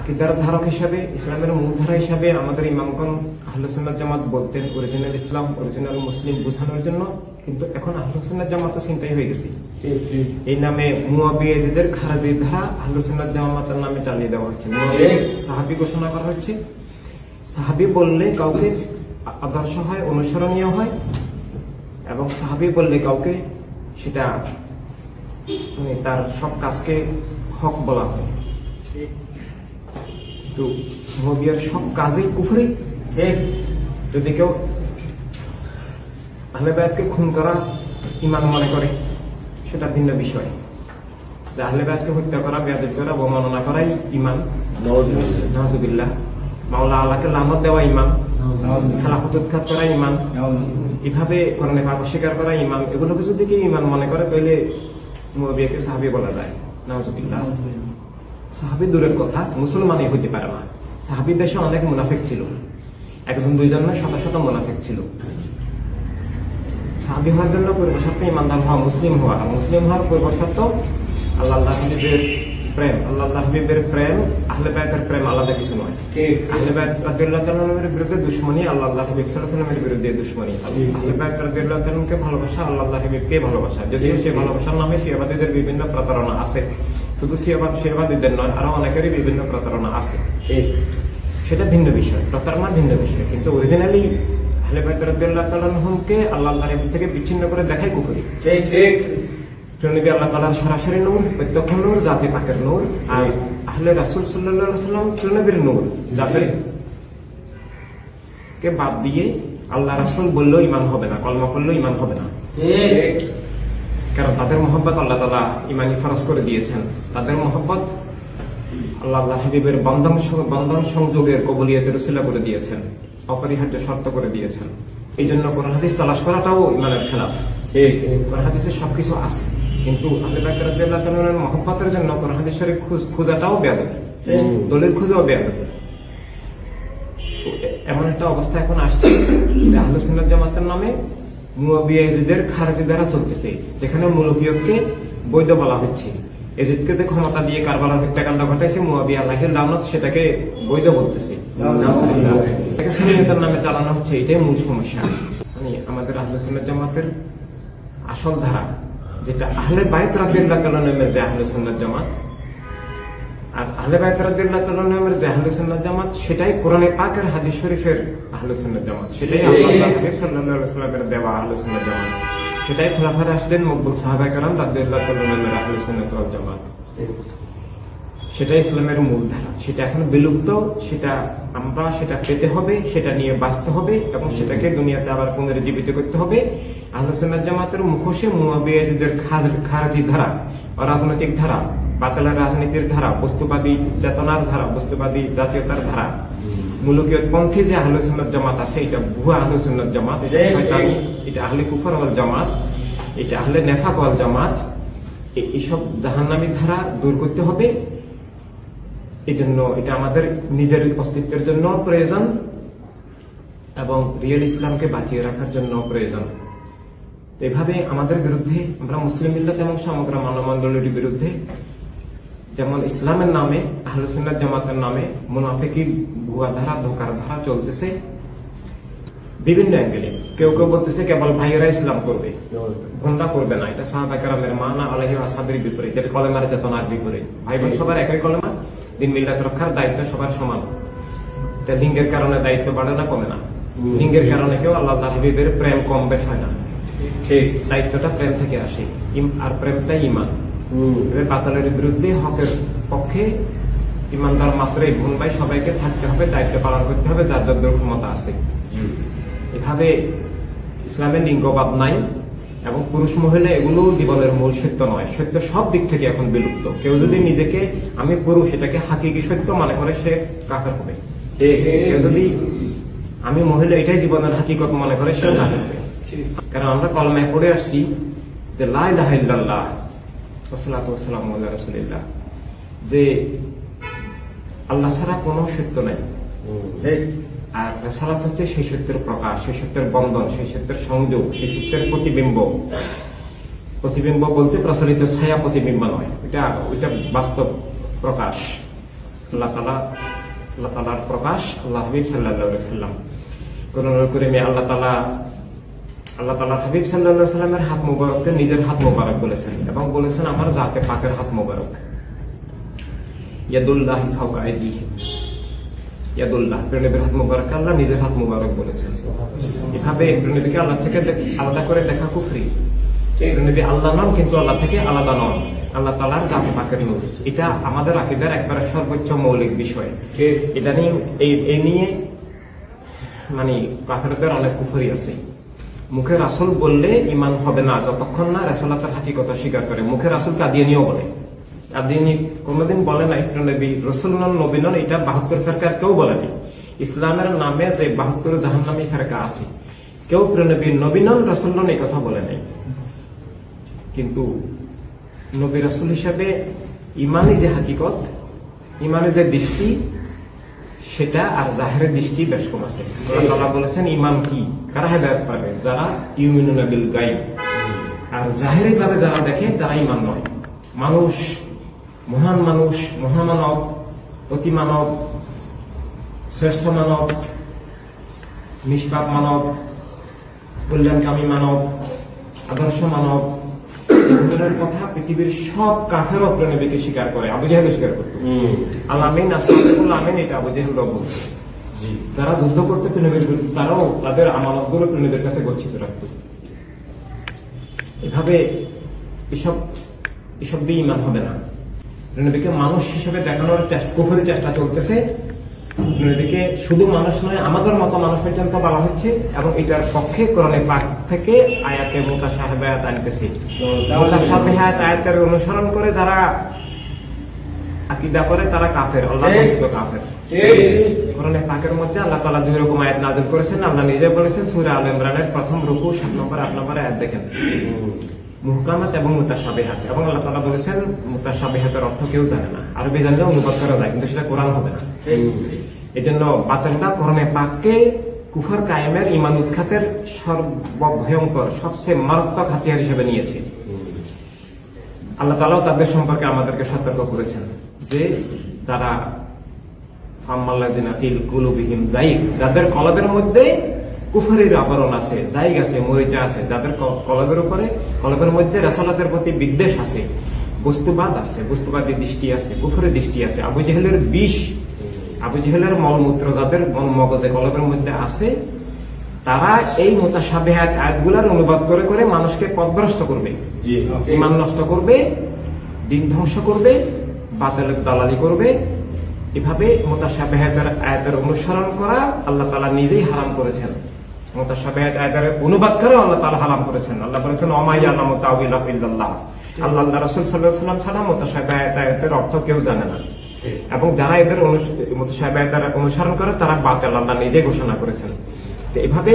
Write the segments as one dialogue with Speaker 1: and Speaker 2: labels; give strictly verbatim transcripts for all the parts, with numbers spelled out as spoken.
Speaker 1: আকিদার ধারক হিসাবে, ইসলামের মূলধারা হিসাবে আমাদের ইমামগণ আহলুস সুন্নাত জামাত বলতেন অরিজিনাল ইসলাম, অরিজিনাল মুসলিম বোঝানোর জন্য, কিন্তু এখন আহলুস সুন্নাত জামাত তো চিন্তাই হয়ে গেছে। এই নামে মুয়াবিয়া ইয়াজিদের খারাজির ধারা আহলুস সুন্নাত জামাতের নামে চালিয়ে দেওয়া হচ্ছে। মুয়াবিয়া সাহাবী ঘোষণা করা হচ্ছে। সাহাবী বললে কাউকে আদর্শ হয়, অনুসরণীয় হয়, এবং সাহাবী বললে কাউকে সেটা মানে তার সব কাজকে হক বলা হয়। তো মুয়াবিয়ার সব কাজেই কুফরি। যদি কেউ আহলে বায়াতকে খুন করা ঈমান মনে করে সেটা ভিন্ন বিষয়। যে আহলে বায়াতকে হত্যা করা, বেয়াদবি করা, অবমাননা করাই ঈমান, নাউযুবিল্লাহ। মাওলা আল্লাহকে লানত দেওয়া ঈমান, খেলাফত উৎখাত করা ঈমান, এভাবে কোরআনে পাক অস্বীকার করা ঈমান, এগুলো কিছু দিকে ঈমান মনে করে তাহলে মুয়াবিয়াকে সাহাবী বলা যায়, নাউযুবিল্লাহ। সাহাবী দূরের কথা, মুসলমানই হতে পারে না। সাহাবী দেশে অনেক মুনাফিক ছিল, একজন দুইজন নয়, শত শত মুনাফিক ছিল। সাহাবী হওয়ার জন্য পূর্ব শর্ত ইমানদার হওয়া, মুসলিম হওয়া। মুসলিম হওয়ার পূর্ব শর্ত আল্লাহ আল্লাহ হাবিবের প্রেম। আল্লাহ আল্লাহ হাবিবের প্রেম, আহলে বায়াতের প্রেম আলাদা কিছু নয়। আহলে বায়াত রাদিয়াল্লাহু তাআলা আনহুর বিরুদ্ধে দুশমনী, আল্লাহ আল্লাহ হাবিব সাল্লাল্লাহু আলাইহি ওয়াসাল্লামের বিরুদ্ধে দুশমনী। আহলে বায়াত রাদিয়াল্লাহু তাআলা আনহুকে ভালোবাসা, আল্লাহ আল্লাহ হাবিবকে ভালোবাসা। যদিও সেই ভালোবাসার নামে শিয়াবাদীদের বিভিন্ন প্রতারণা আছে, শুধু শিয়াবাদ শিয়াবাদীদের নয়, আরো অনেকেরই বিভিন্ন প্রতারণা আছে, সেটা ভিন্ন বিষয়, প্রতারণা ভিন্ন বিষয়। কিন্তু অরিজিনালি আহলে বায়াত রাদিয়াল্লাহু তাআলা আনহুকে আল্লাহ আল্লাহ হাবিব থেকে বিচ্ছিন্ন করে দেখাই কুফরি। ঠিক ঠিক নবী আল্লাহ তাআলার সরাসরি নূর, প্রত্যক্ষ নূর, জাতি পাকের নূর। আর আহলে রাসূল সাল্লাল্লাহু আলাইহি ওয়াসাল্লাম নবীর নূর, জাতির কে বাদ দিয়ে আল্লাহ রাসূল বললেও ঈমান হবে না, কলমা পড়লেও ঈমান হবে না। ঠিক, কারণ তাদের মহব্বত আল্লাহ তাআলা ঈমানি ফরজ করে দিয়েছেন। তাদের মহব্বত আল্লাহ আল্লাহ হাবিবের বন্ধন বন্ধন সংযোগের কবুলিয়তের উসিলা করে দিয়েছেন, অপরিহার্য শর্ত করে দিয়েছেন। এই জন্য কোরআন হাদিস তালাশ করাটাও ঈমানের খেলাফ। ঠিক, কোরআন হাদিসে সবকিছু আছে, কিন্তু আহলে বায়াত রাদিয়াল্লাহু তাআলা আনহুর মহব্বতের জন্য কোরআন হাদিস শরীফ খোঁজাটাও বেয়াদবি, দলিল খোঁজাও বেয়াদবি। এমন একটা অবস্থা এখন আসছে যে আহলুস সুন্নাত জামাতের নামে মুয়াবিয়া ইয়াজিদের খারজি দ্বারা চলতেছে, যেখানে মুলুকিয়তকে বৈধ বলা হচ্ছে। ইয়াজিদকে যে ক্ষমতা দিয়ে কারবালার হত্যাকাণ্ড ঘটাইছে, মুয়াবিয়া আলাইহির লানত সেটাকে বৈধ বলতেছে, এটাকে সুন্নিয়তের নামে চালানো হচ্ছে। এটাই মূল সমস্যা। মানে আমাদের আহলুস সুন্নাত জামাতের আসল ধারা, যেটা আহলে বায়াত রাদিয়াল্লাহু তাআলা নামের যে আহলে সুন্নাত জামাত, আর আহলে বায়াত রাদিয়াল্লাহু তাআলা নামের যে আহলে সুন্নাত জামাত, সেটাই কোরআনে পাকের হাদিস শরীফের আহলে সুন্নাত জামাত, সেটাই আল্লাহ হাবিব সাল্লাল্লাহু আলাইহি ওয়াসাল্লামের দেওয়া আহলে সুন্নাত জামাত, সেটাই খোলাফায়ে রাশিদিন মকবুল সাহাবায়ে কেরাম রাদিয়াল্লাহু তাআলা নামের আহলে সুন্নাত ওয়াল জামাত, সেটাই ইসলামের মূল ধারা। সেটা এখন বিলুপ্ত, সেটা আমরা সেটা পেতে হবে, সেটা নিয়ে বাঁচতে হবে, এবং সেটাকে দুনিয়াতে আবার পুনরুজ্জীবিত করতে হবে। আহলে সুন্নাত জামাতের মুখোশে মুয়াবিয়া ইয়াজিদের খারজি ধারা, অরাজনৈতিক ধারা, বাতিলের রাজনীতির ধারা, বস্তুবাদী চেতনার ধারা, বস্তুবাদী জাতীয়তার ধারা, মুলুকিয়তপন্থী যে আহলে সুন্নাত জামাত আছে, এটা ভুয়া আহলে সুন্নাত জামাত, শয়তানি, এটা আহলে কুফর ওয়াল জামাত, এটা আহলে নেফাক ওয়াল জামাত। এইসব জাহান্নামী ধারা দূর করতে হবে। এই জন্য এটা আমাদের নিজের অস্তিত্বের জন্য প্রয়োজন, এবং রিয়েল ইসলামকে বাঁচিয়ে রাখার জন্য প্রয়োজন। এভাবে আমাদের বিরুদ্ধে, আমরা মুসলিম মিল্লাত এবং সমগ্র মানবমণ্ডলীর বিরুদ্ধে, যেমন ইসলামের নামে, আহলুস সুন্নাত জামাতের নামে মুনাফিকি, ভুয়া ধারা, ধোঁকার ধারা চলতেছে বিভিন্ন অ্যাঙ্গেলে। কেউ কেউ বলতেছে কেবল ভাইয়েরা ইসলাম করবে, বোনরা করবে না। এটা সাহাবায়ে কেরামের মানা আলাইহি ওয়াসাহাবের বিপরীত, এটা কলেমার চেতনার বিপরীত। ভাই বোন সবার একই কলেমা, দিন মিল্লাত রক্ষার দায়িত্ব সবার সমান। এটা লিঙ্গের কারণে দায়িত্ব বাড়ে না, কমে না। লিঙ্গের কারণে কেউ আল্লাহ হাবিবের প্রেম কম বেশ হয় না। ঠিক, দায়িত্বটা প্রেম থেকে আসে, আর প্রেমটাই ঈমান। বাতিলের বিরুদ্ধে হকের পক্ষে ঈমানদার মাত্রই বোন ভাই সবাইকে থাকতে হবে, দায়িত্ব পালন করতে হবে, যার যার ক্ষমতা আছে। এভাবে ইসলামের লিঙ্গবাদ নাই, এবং পুরুষ মহিলা এগুলো জীবনের মূল সত্য নয়। সত্য সব দিক থেকে এখন বিলুপ্ত। কেউ যদি নিজেকে আমি পুরুষ এটাকে হাকিকি সত্য মনে করে, সে কাফের হবে। কেউ যদি আমি মহিলা এটাই জীবনের হাকিকত মনে করে, সে কাফের হবে। কারণ আমরা কলমায় পড়ে আসছি যে লা ইলাহা ইল্লাল্লাহ ওয়াসসালাতু ওয়াসসালামু আলা রাসূলিল্লাহ, যে আল্লাহ ছাড়া কোনো সত্য নাই। আর রিসালাত হচ্ছে সেই সত্যের প্রকাশ, সেই সত্যের বন্ধন, সেই সত্যের সংযোগ, সেই সত্যের প্রতিবিম্ব। প্রতিবিম্ব বলতে প্রচলিত ছায়া প্রতিবিম্ব নয়, এটা ওইটা বাস্তব প্রকাশ। আল্লাহ তাআলা আল্লাহ তাআলার প্রকাশ আল্লাহ হাবিব সাল্লাল্লাহু আলাইহি ওয়াসাল্লাম কোরআন কারীমে আল্লাহ তাআলা আল্লাহ তাআলা হাবিব সাল্লাল্লাহু আলাইহি ওয়াসাল্লামের হাত মুবারককে নিজের হাত মুবারক বলেছেন এবং বলেছেন আমার জাতে পাকের হাত মুবারক। ইয়াদুল্লাহি ফাওকা আইদিহিম, ইয়াদুল্লাহ প্রেরণের হাত মুবারক আল্লাহ নিজের হাত মুবারক বলেছেন। এভাবে প্রেরণেকে আল্লাহ থেকে আলাদা করে দেখা কুফরি। প্রেরণে আল্লাহ নন কিন্তু আল্লাহ থেকে আলাদা নন, আল্লাহ তাআলার জাতে পাকের নূর। এটা আমাদের আকীদার একবারে সর্বোচ্চ মৌলিক বিষয়। এটা নিয়ে এই নিয়ে মানে কাফেরদের অনেক কুফরি আছে। মুখে রাসূল বললে ঈমান হবে না যতক্ষণ না রাসূলতার হাকিকত স্বীকার করে। মুখে রাসূল কাদিয়ানীও বলে, কাদিয়ানী কোনদিন বলে নাই নবী রাসূল নন নবী নন, এটা বাহাত্তর ফেরকার কেউ বলেনি। ইসলামের নামে যে বাহাত্তর জাহান্নামী ফেরকা আছে কেউ নবী নবী নন রাসূল নন এই কথা বলে নাই। কিন্তু নবী রাসূল হিসেবে ইমানি যে হাকিকত, ইমানি যে দৃষ্টি, সেটা আর জাহেরের দৃষ্টি বেশ কম আছে। আল্লাহ তাআলা বলেছেন ইমান কি, কারা হেদায়েত পাবে, যারা ইউমিনুনা বিল গায়ব। আর জাহেরি ভাবে যারা দেখে তারা ইমান নয়। মানুষ, মহান মানুষ, মহামানব, অতি মানব, শ্রেষ্ঠ মানব, নিষ্পাপ মানব, কল্যাণকামী মানব, আদর্শ মানব, এগুলোর কথা পৃথিবীর সব কাফের নবীকে স্বীকার করে। আবু জাহেল স্বীকার করত, আলামিন আসমাউল আমিন, এটা আবু জাহেল বলত। যারা যুদ্ধ করতে নবীর বিরুদ্ধে তারাও তাদের আমানত গুলো নবীর কাছে গচ্ছিত রাখত। এভাবে এসব এসব দিয়ে ইমান হবে না। নবীকে মানুষ হিসেবে দেখানোর কুফরি চেষ্টা চলতেছে। নবীকে শুধু মানুষ নয় আমাদের মতো মানুষ পর্যন্ত বলা হচ্ছে এবং এটার পক্ষে কোরআনে পাক থেকে আয়াতে মুতাশাবিহাত আনতেছে। মুতাশাবিহাত আয়াতের অনুসরণ করে যারা আকীদা করে তারা কাফের, আল্লাহ বর্ণিত কাফের। কোরআনে পাকের মধ্যে আল্লাহ তাআলা দুই রকম আয়াত নাযিল করেছেন। আল্লাহ নিজে বলেছেন সূরা আল ইমরানের প্রথম রুকু সাত নম্বর আট নম্বর আয়াত দেখেন, মুহকামাত এবং মুতাশাবিহাত। এবং আল্লাহ তাআলা বলেছেন মুতাশাবিহাতের অর্থ কেউ জানে না, আরবি জানলে অনুবাদ করা যায় কিন্তু সেটা কোরআন হবে না। এজন্য বাতিলরা কোরআনে পাককে কুফর কায়েমের ঈমান উৎখাতের সর্বভয়ঙ্কর সবচেয়ে মারাত্মক হাতিয়ার হিসেবে নিয়েছে। আল্লাহ তাআলাও তাদের সম্পর্কে আমাদেরকে সতর্ক করেছেন যে যারা ফাম্মাল্লাযিনা ফিল কুলুবিহিম যায়গ, যাদের কলবের মধ্যে কুফরের আবরণ আছে, জায়গ আছে, মরিচা আছে, যাদের কলবের উপরে কলবের মধ্যে রাসূলের প্রতি বিদ্বেষ আছে, বস্তুবাদ আছে, বস্তুবাদী দৃষ্টি আছে, কুফরের দৃষ্টি আছে, আবু জাহেলের বিষ, আবু জাহেলের মলমূত্র যাদের মগজে কলবের মধ্যে আছে, তারা এই মুতাশাবিহাত আয়াতগুলোর অনুবাদ করে করে মানুষকে পথভ্রষ্ট করবে, ঈমান নষ্ট করবে, দিন ধ্বংস করবে, বাতিলের দালালি করবে। এভাবে মুতাশাবিহাতের আয়াতের অনুসরণ করা আল্লাহ তাআলা নিজেই হারাম করেছেন। মুতাশাবিহাত আয়াতের অনুবাদ করে আল্লাহ তাআলা হারাম করেছেন। আল্লাহ বলেছেন ওমা ইয়ালামু তাওয়িলাহু ইল্লাল্লাহ, আল্লাহ রাসূল সাল্লাল্লাহু আলাইহি ওয়াসাল্লাম ছাড়া মুতাশাবিহাত আয়াতের অর্থ কেউ জানে না। এবং যারা এদের মুতাশাবিহাত অনুসরণ করে তারা বাতিল, আল্লাহ নিজে ঘোষণা করেছেন। তো এভাবে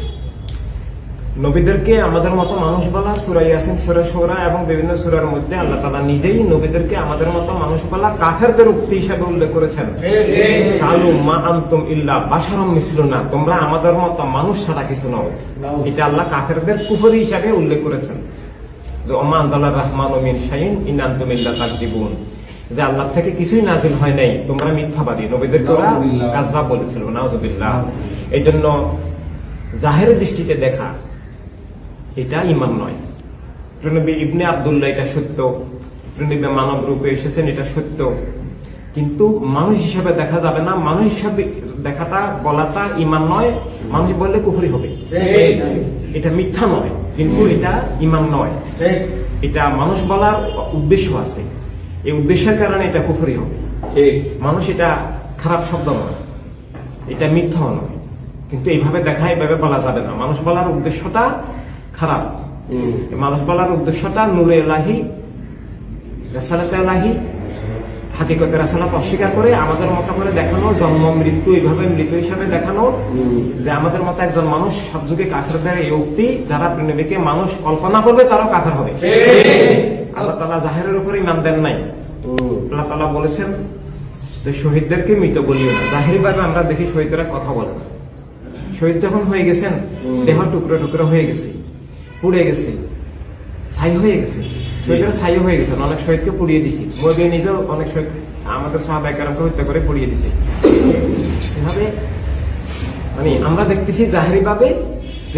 Speaker 1: নবীদেরকে আমাদের মতো মানুষ বলা, সূরা ইয়াসিন, সূরা শুরা এবং বিভিন্ন সূরার মধ্যে আল্লাহ তাআলা নিজেই নবীদেরকে আমাদের মতো মানুষ বলা কাফেরদের উক্তি হিসেবে উল্লেখ করেছেন। কালু মা আনতুম ইল্লা বাশারুম মিসলুনা, তোমরা আমাদের মতো মানুষ ছাড়া কিছু নও। এটা আল্লাহ কাফেরদের কুফরি হিসেবে উল্লেখ করেছেন যে ওমা আনজালার রহমানু মিন শাইইন ইন আনতুম ইল্লা তাকজিবুন, যে আল্লাহ থেকে কিছুই নাযিল হয় নাই, তোমরা মিথ্যাবাদী। নবীদেরকে ওরা কাযযাব বলেছিল, নাউযুবিল্লাহ। এই জন্য জাহেরের দৃষ্টিতে দেখা এটা ঈমান নয়। নবী ইবনে আব্দুল্লাহ এটা সত্য, নবী মানব রূপে এসেছেন এটা সত্য, কিন্তু মানুষ হিসেবে দেখা যাবে না। মানুষ হিসেবে দেখাটা বলাটা ঈমান নয়। মানুষ বললে কুফরি হবে, এটা মিথ্যা নয় কিন্তু এটা ঈমান নয়। এটা মানুষ বলার উদ্দেশ্য আছে, এই উদ্দেশ্যের কারণে এটা কুফরি হবে। মানুষ এটা খারাপ শব্দ নয়, এটা মিথ্যাও নয়, কিন্তু এইভাবে দেখা এইভাবে বলা যাবে না। মানুষ বলার উদ্দেশ্যটা খারাপ, মানুষ বলার উদ্দেশ্যটা নূরে ইলাহি, রাসালাতে ইলাহি, হাকিকতের রাসালাত অস্বীকার করে আমাদের মতো করে দেখানো, জন্ম মৃত্যু এইভাবে মৃত হিসাবে দেখানো যে আমাদের মতো একজন মানুষ সব যুগে কাফেরদের এই উক্তি, যারা নবীকে মানুষ কল্পনা করবে তারাও কাফের হবে। আল্লাহ তাআলা জাহেরের উপরে ঈমান দেন নাই। আল্লাহ তাআলা বলেছেন যে শহীদদেরকে মৃত বলিও না। জাহেরি ভাবে আমরা দেখি শহীদরা কথা বলে না। শহীদ যখন হয়ে গেছেন, দেহ টুকরো টুকরো হয়ে গেছে, পুড়ে গেছে, ছাই হয়ে গেছে, শহীদরা ছাই হয়ে গেছেন। অনেক শহীদকে পুড়িয়ে দিছি, মরবে নিজেও অনেক শহীদ আমাদের সাহাবায়ে কেরামকে হত্যা করে পুড়িয়ে দিছে। এভাবে মানে আমরা দেখতেছি জাহেরি ভাবে যে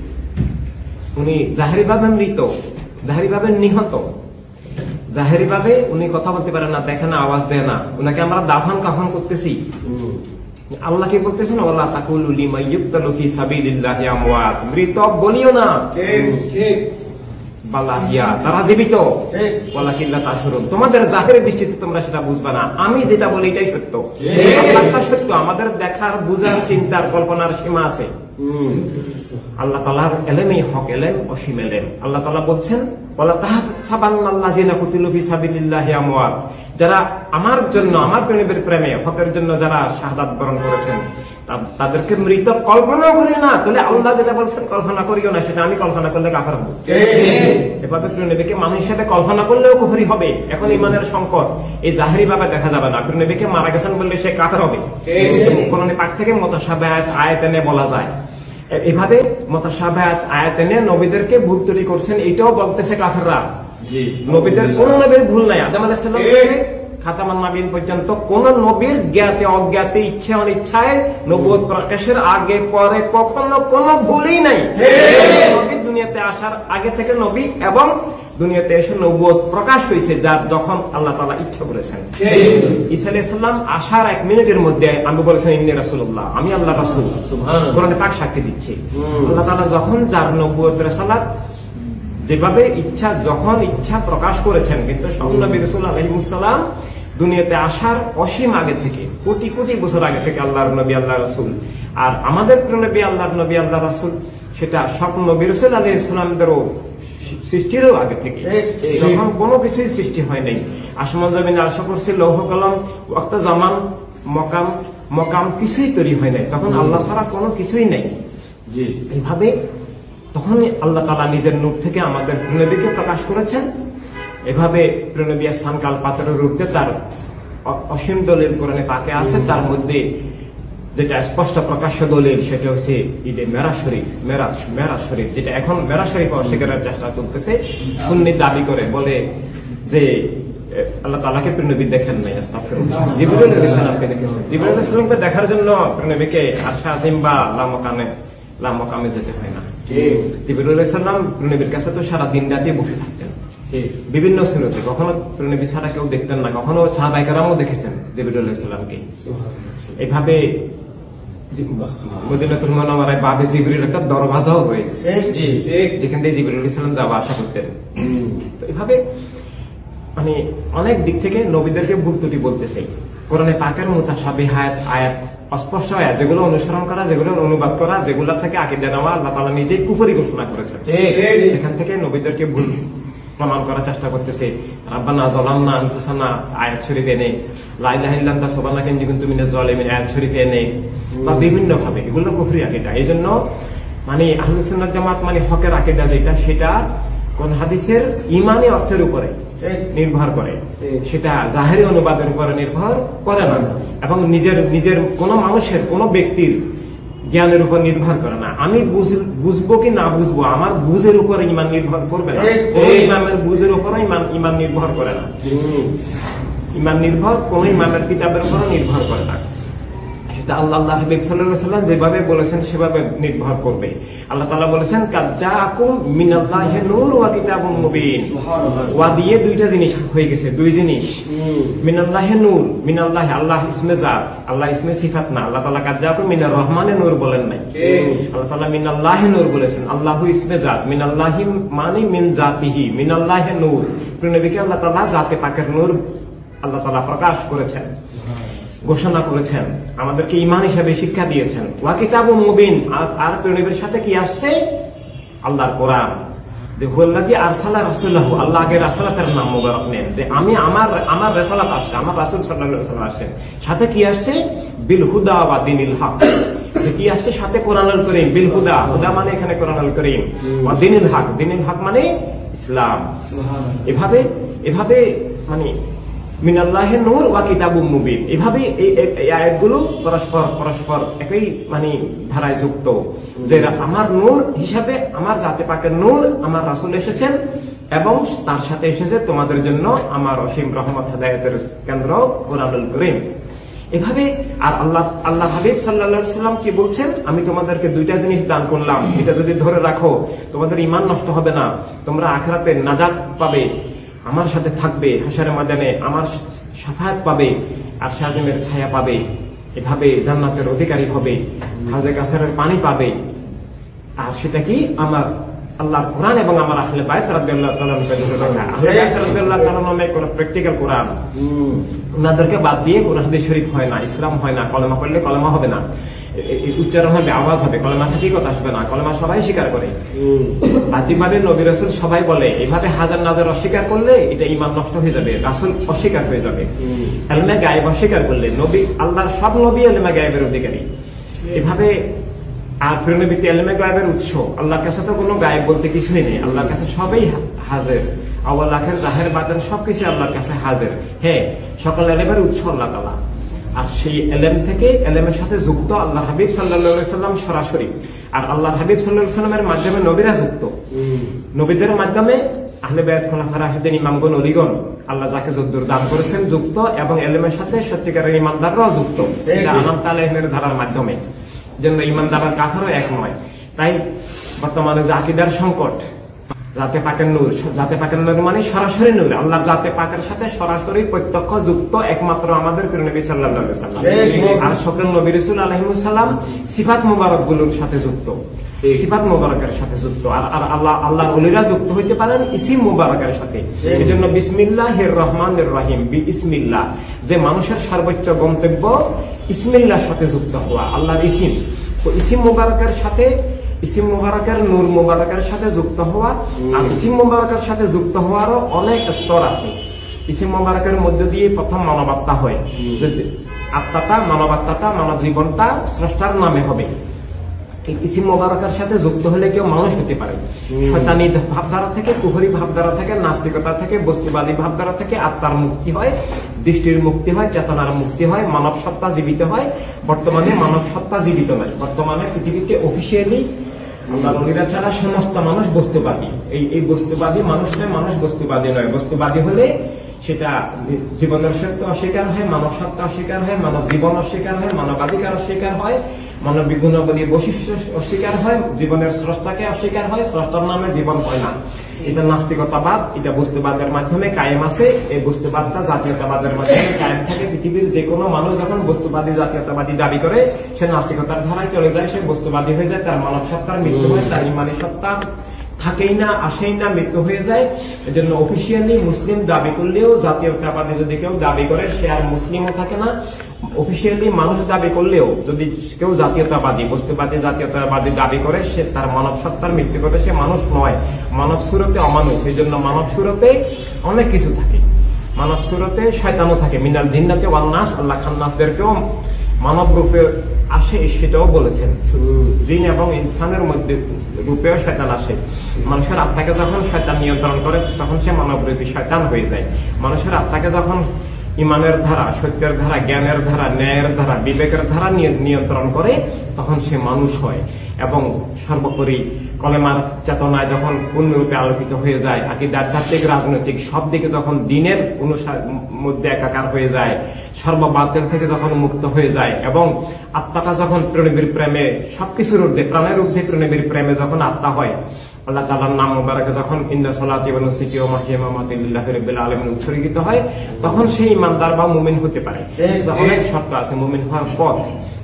Speaker 1: উনি জাহেরি ভাবে মৃত, জাহেরি ভাবে নিহত, জাহেরি ভাবে উনি কথা বলতে পারেন না, দেখে না, আওয়াজ দেয় না, উনাকে আমরা দাফন কাফন করতেছি। আল্লাহ কি বলতেছেন, ওয়ালা তাকুলু লিমান ইউকতালু ফি সাবিলিল্লাহি আমওয়াত, মৃত বলিও না, ঠিক বালাহিয়া, তারা জীবিত, ওয়ালাকিন লা তাশউরুন, তোমাদের জাহেরের দৃষ্টিতে তোমরা সেটা বুঝবা না, আমি যেটা বলি এটাই সত্য। আল্লাহ সত্য, আমাদের দেখার, বুঝার, চিন্তার, কল্পনার সীমা আছে। আল্লাহ তাআলার ইলমে হক, ইলম অসীম ইলম। আল্লাহ তাআলা বলছেন, ওয়ালা তাহসাবান্নাল্লাযিনা কুতিলু ফি সাবিলিল্লাহি আমওয়াত, যারা আমার জন্য, আমার প্রেমের প্রেমে, হকের জন্য যারা শাহাদাত বরণ করেছেন তাদেরকে মৃত কল্পনা করি না। তাহলে আল্লাহ যেটা বলছেন কল্পনা করিও না, সেটা আমি কল্পনা করলে কাফের হব। এভাবে প্রিয়নবীকে মানুষ হিসেবে কল্পনা করলেও কুফরি হবে। এখন ইমানের সংকট, এই জাহেরি ভাবে দেখা যাবে না। প্রিয়নবীকে মারা গেছেন বললে সে কাফের হবে। কোরআনে পাক থেকে মুতাশাবিহাত আয়াত এনে বলা যায়। এভাবে মুতাশাবিহাত আয়াত এনে নবীদেরকে ভুল তৈরি করছেন, এটাও বলতেছে কাফেররা। নবীদের কোন নবীর ভুল নাই। আদম আলাইহিস সালাম থেকে খাতামান নবীন পর্যন্ত কোন নবীর জ্ঞাতে অজ্ঞাতে, ইচ্ছে অনিচ্ছায়, নবুয়ত প্রকাশের আগে পরে কখনো কোনো ভুলই নাই। নবী দুনিয়াতে আসার আগে থেকে নবী, এবং দুনিয়াতে এসে নবুয়ত প্রকাশ হয়েছে যার যখন আল্লাহ তাআলা ইচ্ছা করেছেন। ঈসা আলাইহিস সালাম আসার এক মিনিটের মধ্যে আমি বলেছেন ইন্নী রাসূলুল্লাহ, আমি আল্লাহ রাসূল। সুবহানাল্লাহ, কোরআনে পাক সাক্ষী দিচ্ছে। আল্লাহ তাআলা যখন যার নবুয়ত রিসালাত যেভাবে ইচ্ছা, যখন ইচ্ছা প্রকাশ করেছেন, কিন্তু সব নবী রাসূল আলাইহিস সালাম দুনিয়াতে আসার অসীম আগে থেকে, কোটি কোটি বছর আগে থেকে আল্লাহর নবী, আল্লাহ রাসূল। আর আমাদের প্রিয় নবী, আল্লাহর নবী, আল্লাহ রাসূল, সেটা সব নবী রাসূল আলাইহিস সালামদেরও সৃষ্টিরও আগে থেকে, যখন কোনো কিছুই সৃষ্টি হয় নাই। আসমান জমিন আরশ কুরসি লৌহ কলম ওয়াক্ত জামান মকাম মকাম কিছুই তৈরি হয় নাই, তখন আল্লাহ ছাড়া কোনো কিছুই নাই। এইভাবে তখন আল্লাহ তাআলা নিজের নূর থেকে আমাদের নবীকে প্রকাশ করেছেন। এভাবে নবী স্থান কাল পাত্রের রূপে তার অসীম দলিল কোরআনে পাকে আছে। তার মধ্যে যেটা স্পষ্ট প্রকাশ্য দলিল সেটা হচ্ছে ঈদে মেরাজ শরীফ, মেরাজ মেরাজ শরীফ, যেটা এখন মেরাজ শরীফ অস্বীকারের চেষ্টা চলতেছে। সুন্নি দাবি করে বলে যে আল্লাহ তাআলাকে নবী দেখেন নাই, আস্তাগফিরুল্লাহ, জিবরিল আলাইহিস সালামকে দেখেছেন। জিবরিল আলাইহিস সালামকে দেখার জন্য নবীকে আরশে আজিম বা লামকানে লামকামে যেতে হয় না। জিবরিল আলাইহিস সালাম নবীর কাছে তো সারা দিন রাতে বসে থাকতেন বিভিন্ন সুরতে, কখনো নবী ছাড়া কেউ দেখতেন না, কখনো সাহাবায়ে কেরামও দেখেছেন জিবরিল আলাইহিস সালামকে। এইভাবে মদিনাতুল মুনাওয়ারায় বাবে জিবরিল একটা দরওয়াজাও হয়ে গেছে, যেখান থেকে জিবরিল আলাইহিস সালাম যাওয়া আসা করতেন। তো এইভাবে মানে অনেক দিক থেকে নবীদেরকে ভুল ত্রুটি বলতেছে। কোরআনে পাকের মুতাশাবিহাত আয়াত, অস্পষ্ট আয়াত, যেগুলো অনুসরণ করা, যেগুলো অনুবাদ করা, যেগুলো থেকে আকীদা নেওয়া, আল্লাহ তাআলা নিজেই কুফরি ঘোষণা করেছেন। সেখান থেকে নবীদেরকে ভুল প্রমাণ করার চেষ্টা করতেছে। রাব্বানা যালামনা আনফুসানা আয়াত শরীফ এনে, লা ইলাহা ইল্লা আনতা সুবহানাকা ইন্নী কুনতু মিনাজ জালিমিন আয়াত শরীফ এনে, বা বিভিন্ন ভাবে এগুলো কুফরি আকীদা। এইজন্য মানে আহলুস সুন্নাত জামাত মানে হকের আকীদা যেটা, সেটা কোন হাদিসের ঈমানি অর্থের উপরে নির্ভর করে, সেটা জাহেরি অনুবাদের উপরে নির্ভর করে না, এবং নিজের নিজের কোন মানুষের, কোন ব্যক্তির জ্ঞানের উপর নির্ভর করে না। আমি বুঝবো কি না বুঝবো, আমার বুঝের উপর ইমান নির্ভর করবে না। কোন ইমামের বুঝের উপর ইমান ইমান নির্ভর করে না। ইমান নির্ভর কোন ইমামের কিতাবের উপর নির্ভর করে না। সেটা আল্লাহ হাবিব সাল্লাল্লাহু আলাইহি ওয়াসাল্লাম যেভাবে বলেছেন সেভাবে নির্ভর করবে। আল্লাহ তাআলা বলেছেন কাদ জাআকুম মিনাল্লাহি নূর ওয়া কিতাবুম মুবিন। ওয়া দিয়ে দুইটা জিনিস হয়ে গেছে, দুই জিনিস। মিনাল্লাহি নূর, মিনাল্লাহি আল্লাহ ইসমে জাত, আল্লাহ ইসমে সিফাত না। আল্লাহ তাআলা কাদ জাআকুম মিনার রহমানে নূর বলেন নাই, আল্লাহ তাআলা মিনাল্লাহি নূর বলেছেন। আল্লাহু ইসমে জাত, মিনাল্লাহি মানে মিন জাতিহি, মিনাল্লাহি নূর। নবীকে আল্লাহ তাআলা জাতে পাকের নূর আল্লাহ তাআলা প্রকাশ করেছেন, ঘোষণা করেছেন, আমাদেরকে ঈমান হিসেবে শিক্ষা দিয়েছেন। ওয়া কিতাবুম মুবিন, আর নবীর সাথে কি আসছে? আল্লাহর কোরআন। যে হুয়াল্লাযী আরসালা রাসূলাহু, আল্লাহ আগে রাসালাতের নাম মোবারক নেন, যে আমি আমার আমার রাসালাত আসছে, আমার রাসূল সাল্লাল্লাহু আলাইহি ওয়াসাল্লাম আসছেন। সাথে কি আসছে? বিল হুদা ওয়া দীনিল হক। কি আসছে সাথে? কোরআনুল কারীম। বিল হুদা, হুদা মানে এখানে কোরআনুল কারীম, ওয়া দীনিল হক, দীনিল হক মানে ইসলাম। সুবহানাল্লাহ। এভাবে এভাবে মানে মিনাল্লাহি নূর ওয়া কিতাবুম মুবিন, এভাবে এই আয়াতগুলো পরস্পর পরস্পর একই মানে ধারায় যুক্ত। যে আমার নূর হিসাবে আমার জাতে পাকের নূর, আমার রাসূল এসেছেন এবং তার সাথে এসেছে তোমাদের জন্য আমার অসীম রহমত হেদায়েতের কেন্দ্র কুরআনুল কারীম। এভাবে আর আল্লাহ আল্লাহ হাবিব সাল্লাল্লাহু আলাইহি ওয়াসাল্লাম কি বলছেন, আমি তোমাদেরকে দুইটা জিনিস দান করলাম, এটা যদি ধরে রাখো তোমাদের ঈমান নষ্ট হবে না, তোমরা আখিরাতে নাজাত পাবে, আমার সাথে থাকবে, হাশরের ময়দানে আমার শাফায়াত পাবে, আর শাহজামের ছায়া পাবে, এভাবে জান্নাতের অধিকারী হবে, হাউজে কাউসারের পানি পাবে। আর সেটা কি আমার আল্লাহর কোরআন এবং আমার আহলে বাইত রাদিয়াল্লাহু তাআলা ধরে রাখা। আহলে বাইত রাদিয়াল্লাহু তাআলা নামে কোন প্র্যাকটিক্যাল কোরআন, ওনাদেরকে বাদ দিয়ে কোন হাদিস শরীফ হয় না, ইসলাম হয় না। কলেমা পড়লে কলেমা হবে না, উচ্চারণ হবে, আওয়াজ হবে, কলেমা থেকে কথা আসবে না। কলেমা সবাই স্বীকার করে, বাহ্যিকভাবে নবী রাসূল সবাই বলে। এভাবে হাজার নাজার অস্বীকার করলে এটা ঈমান নষ্ট হয়ে যাবে, রাসূল অস্বীকার হয়ে যাবে। ইলমে গায়েব অস্বীকার করলে, নবী আল্লাহর সব নবী ইলমে গায়েবের অধিকারী। এভাবে আর প্রেরণাবৃত্তি ইলমে গায়েবের উৎস। আল্লাহর কাছে তো কোনো গায়েব বলতে কিছুই নেই, আল্লাহর কাছে সবই হাজির। আউয়াল আখির জাহির বাতিন সবকিছু আল্লাহর কাছে হাজির। হ্যাঁ, সকল ইলমের উৎস আল্লাহ তাআলা। আর সেই ইলম থেকে ইলমের সাথে যুক্ত আল্লাহ হাবিব সাল্লাল্লাহু আলাইহি সাল্লাম সরাসরি, আর আল্লাহ হাবিব সাল্লাল্লাহু আলাইহি সাল্লামের মাধ্যমে নবীরা যুক্ত। নবীদের মাধ্যমে আহলে বায়াত খোলাফা রাশিদিন ইমামগণ ওলিগণ আল্লাহ যাকে যদ্দুর দান করেছেন যুক্ত, এবং ইলমের সাথে সত্যিকারের ইমানদাররাও যুক্ত আনাম তাআলার ধারার মাধ্যমে। জন্য ইমানদার আর কাফেরও এক নয়। তাই বর্তমানে যে আকীদার সংকট, জাতে পাকের নূর, জাতে পাকের নূর মানে সরাসরি নূর, আল্লাহর জাতে পাকের সাথে সরাসরি প্রত্যক্ষ যুক্ত একমাত্র আমাদের প্রিয় নবী সাল্লাল্লাহু আলাইহি ওয়াসাল্লাম। আর সকল নবী রাসূল আলাইহিস সালাম সিফাত মুবারক গুলোর সাথে যুক্ত, সিফাত মুবারকের সাথে যুক্ত। আর আল্লাহ আল্লাহর ওলিরা যুক্ত হইতে পারেন ইসিম মুবারকের সাথে। এজন্য বিসমিল্লাহির রহমানির রহিম, বিসমিল্লাহ, যে মানুষের সর্বোচ্চ গন্তব্য ইসমিল্লাহর সাথে যুক্ত হওয়া, আল্লাহর ইসিম। তো ইসিম মুবারকের সাথে, ইসিম মুবারকের নূর মুবারকের সাথে যুক্ত হওয়া, আর ইসিম মুবারকের সাথে যুক্ত হওয়ারও অনেক স্তর আছে। ইসিম মুবারকের মধ্য দিয়ে প্রথম মানবাত্মা হয়, যে আত্মাটা, মানবাত্মাটা, মানব জীবনটা স্রষ্টার নামে হবে। ইসিম মুবারকের সাথে যুক্ত হলে কেউ মানুষ হতে পারে। শয়তানি ভাবধারা থেকে, কুফরি ভাবধারা থেকে, নাস্তিকতা থেকে, বস্তুবাদী ভাবধারা থেকে আত্মার মুক্তি হয়, দৃষ্টির মুক্তি হয়, চেতনার মুক্তি হয়, মানব সত্তা জীবিত হয়। বর্তমানে মানব সত্তা জীবিত নয়, বর্তমানে পৃথিবীতে অফিসিয়ালি আল্লাহর ওলিরা ছাড়া সমস্ত মানুষ বস্তুবাদী। এই এই বস্তুবাদী মানুষ নয়, মানুষ বস্তুবাদী নয়। বস্তুবাদী হলে সেটা জীবনের সত্য অস্বীকার হয়, মানব সত্তা অস্বীকার হয়, মানব জীবন অস্বীকার হয়, মানবাধিকার অস্বীকার হয়, মানবিক গুণাবলী বৈশিষ্ট্য অস্বীকার হয়, জীবনের স্রষ্টাকে অস্বীকার হয়, স্রষ্টার নামে জীবন হয় না। এটা নাস্তিকতাবাদ, এটা বস্তুবাদের মাধ্যমে কায়েম আছে। এই বস্তুবাদটা জাতীয়তাবাদের মাধ্যমে কায়েম থাকে। পৃথিবীর যে কোনো মানুষ যখন বস্তুবাদী জাতীয়তাবাদী দাবি করে, সে নাস্তিকতার ধারায় চলে যায়, সে বস্তুবাদী হয়ে যায়, তার মানব সত্তার মৃত্যু হয়, তার ইমানি সত্তা থাকেই না, আসেই না, মৃত্যু হয়ে যায়। এজন্য অফিসিয়ালি মুসলিম দাবি করলেও, জাতীয়তাবাদী যদি কেউ দাবি করে, সে আর মুসলিমও থাকে না। অফিসিয়ালি মানুষ দাবি করলেও যদি কেউ জাতীয়তাবাদী, বস্তুবাদী জাতীয়তাবাদী দাবি করে, সে তার মানব সত্তার মৃত্যু করে, সে মানুষ নয়, মানব সুরতে অমানুষ। এই জন্য মানব সুরতে অনেক কিছু থাকে, মানব সুরতে শয়তানও থাকে। মিনাল জিন্নাতে ওয়ান নাস, আল্লাহ খান্নাসদেরকেও মানব রূপে আসে, সেটাও বলেছেন। জিন এবং ইনসানের মধ্যে রূপেও শয়তান আসে। মানুষের আত্মাকে যখন শয়তান নিয়ন্ত্রণ করে, তখন সে মানব রূপী শয়তান হয়ে যায়। মানুষের আত্মাকে যখন ইমানের ধারা, সত্যের ধারা, জ্ঞানের ধারা, ন্যায়ের ধারা, বিবেকের ধারা নিয়ন্ত্রণ করে, তখন সে মানুষ হয়। এবং সর্বোপরি কলেমার চেতনায় যখন পূর্ণরূপে আলোকিত হয়ে যায়, আকীদা, আধ্যাত্মিক, রাজনৈতিক সব দিকে যখন দিনের অনুসার মধ্যে একাকার হয়ে যায়, সর্ববাতিল থেকে যখন মুক্ত হয়ে যায়, এবং আত্মাটা যখন প্রেরণীর প্রেমে, সবকিছুর ঊর্ধ্বে, প্রাণের ঊর্ধ্বে প্রেরণীর প্রেমে যখন আত্মা হয়, আল্লাহ তাআলার নাম মুবারকে যখন ইন্না সলাতি ওয়া নুসুকি ওয়া মাহইয়া ওয়া মামাতি লিল্লাহি রাব্বিল আলামিন উৎসর্গিত হয়, তখন সেই ইমানদার বা মুমিন হতে পারে। অনেক শর্ত আছে মুমিন হওয়ার পথ।